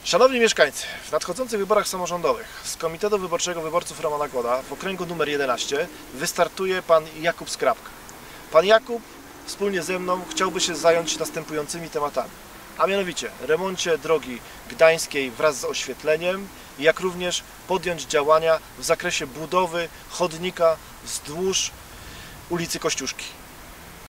Szanowni mieszkańcy, w nadchodzących wyborach samorządowych z Komitetu Wyborczego Wyborców Romana Kłoda w okręgu numer 11 wystartuje pan Jakub Skrapka. Pan Jakub wspólnie ze mną chciałby się zająć następującymi tematami, a mianowicie remoncie drogi gdańskiej wraz z oświetleniem, jak również podjąć działania w zakresie budowy chodnika wzdłuż ulicy Kościuszki.